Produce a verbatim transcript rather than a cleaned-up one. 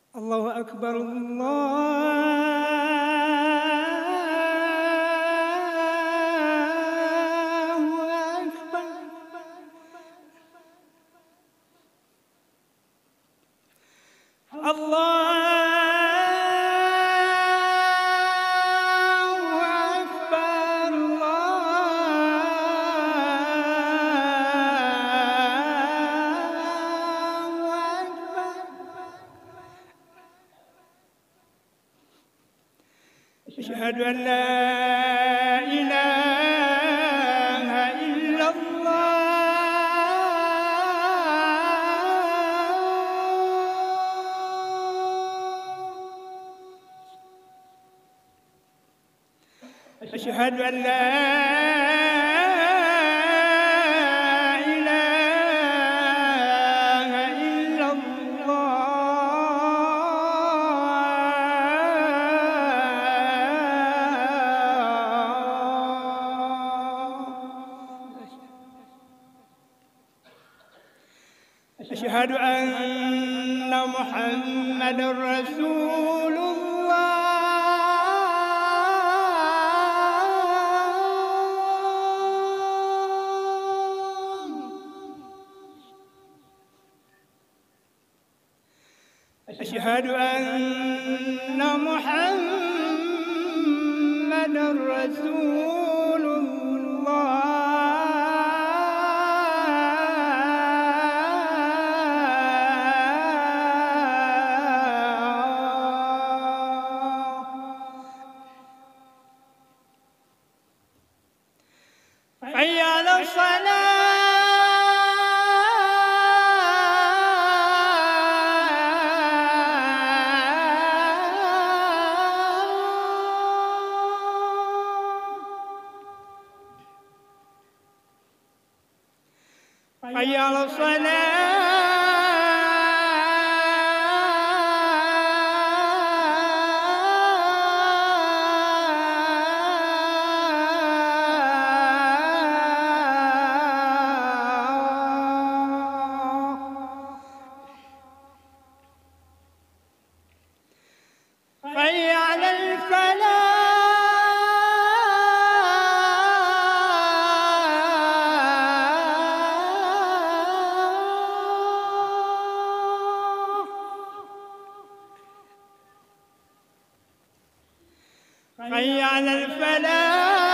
الله أكبر الله أكبر. الله أكبر الله أكبر. أشهد أن لا إله إلا الله. أشهد أن لا إله إلا الله. أشهد أن محمد رسول الله. أشهد أن محمد رسول الله. حي على الصلاة. حي على الصلاة. حي على الفلاح. حي على الفلاح.